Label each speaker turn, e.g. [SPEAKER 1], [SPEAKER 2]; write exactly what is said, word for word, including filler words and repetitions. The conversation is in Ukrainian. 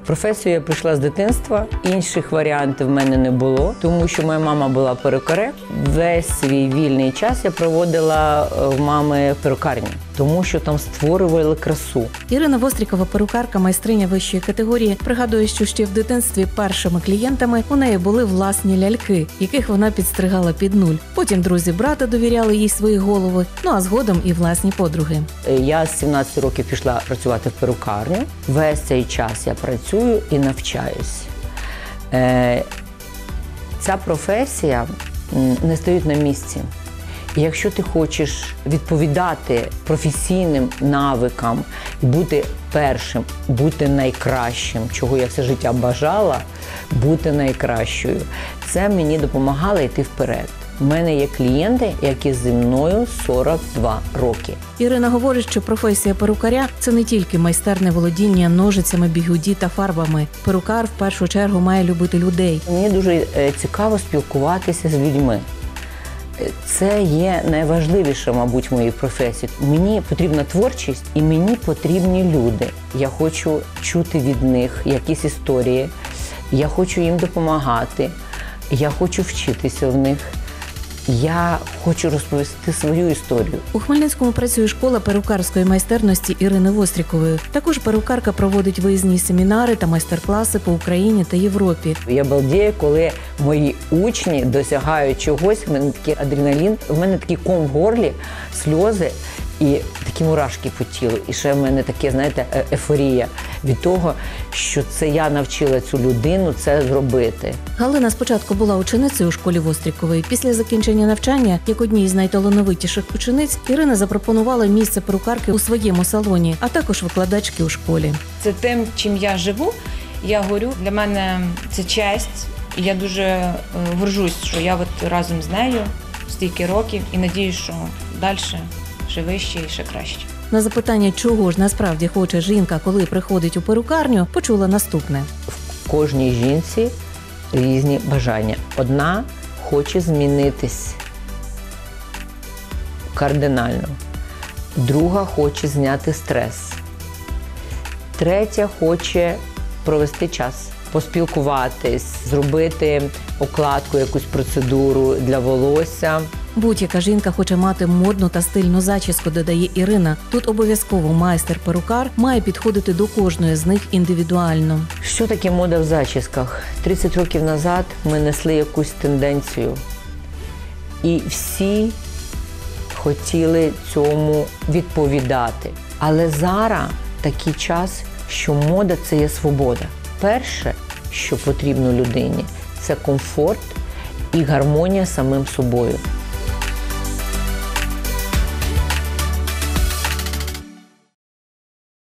[SPEAKER 1] Професію я прийшла з дитинства, інших варіантів в мене не було, тому що моя мама була перукарем. Весь свій вільний час я проводила в мами перукарні, тому що там створювали красу.
[SPEAKER 2] Ірина Вострікова, перукарка, майстриня вищої категорії, пригадує, що ще в дитинстві першими клієнтами у неї були власні ляльки, яких вона підстригала під нуль. Потім друзі брата довіряли їй свої голови, ну а згодом і власні подруги.
[SPEAKER 1] Я з сімнадцяти років пішла працювати в перукарню. Весь цей час я працюю і навчаюсь. Ця професія не стоїть на місці. І якщо ти хочеш відповідати професійним навикам, бути першим, бути найкращим, чого я все життя бажала, бути найкращою, це мені допомагало йти вперед. У мене є клієнти, які зі мною сорок два роки.
[SPEAKER 2] Ірина говорить, що професія перукаря – це не тільки майстерне володіння ножицями, бігуді та фарбами. Перукар в першу чергу має любити людей.
[SPEAKER 1] Мені дуже цікаво спілкуватися з людьми. Це є найважливіше, мабуть, в моїй професії. Мені потрібна творчість і мені потрібні люди. Я хочу чути від них якісь історії, я хочу їм допомагати, я хочу вчитися в них. Я хочу розповісти свою історію.
[SPEAKER 2] У Хмельницькому працює школа перукарської майстерності Ірини Вострікової. Також перукарка проводить виїзні семінари та майстер-класи по Україні та Європі.
[SPEAKER 1] Я балдію, коли мої учні досягають чогось, в мене такий адреналін, в мене такий ком в горлі, сльози і такі мурашки по тілу. І ще в мене таке, знаєте, ейфорія від того, що це я навчила цю людину це зробити.
[SPEAKER 2] Галина спочатку була ученицею у школі Вострікової. Після закінчення навчання, як одній з найталановитіших учениць, Ірина запропонувала місце перукарки у своєму салоні, а також викладачки у школі.
[SPEAKER 3] Це тим, чим я живу, я горю. Для мене це честь. І я дуже горжусь, що я от разом з нею стільки років і надіюсь, що далі ще вище і ще краще.
[SPEAKER 2] На запитання, чого ж насправді хоче жінка, коли приходить у перукарню, почула наступне.
[SPEAKER 1] В кожній жінці різні бажання. Одна хоче змінитись кардинально, друга хоче зняти стрес, третя хоче провести час, поспілкуватись, зробити укладку, якусь процедуру для волосся.
[SPEAKER 2] Будь-яка жінка хоче мати модну та стильну зачіску, додає Ірина. Тут обов'язково майстер-перукар має підходити до кожної з них індивідуально.
[SPEAKER 1] Що таке мода в зачісках? тридцять років назад ми несли якусь тенденцію. І всі хотіли цьому відповідати. Але зараз такий час, що мода – це є свобода. Перше, що потрібно людині – це комфорт і гармонія з самим собою.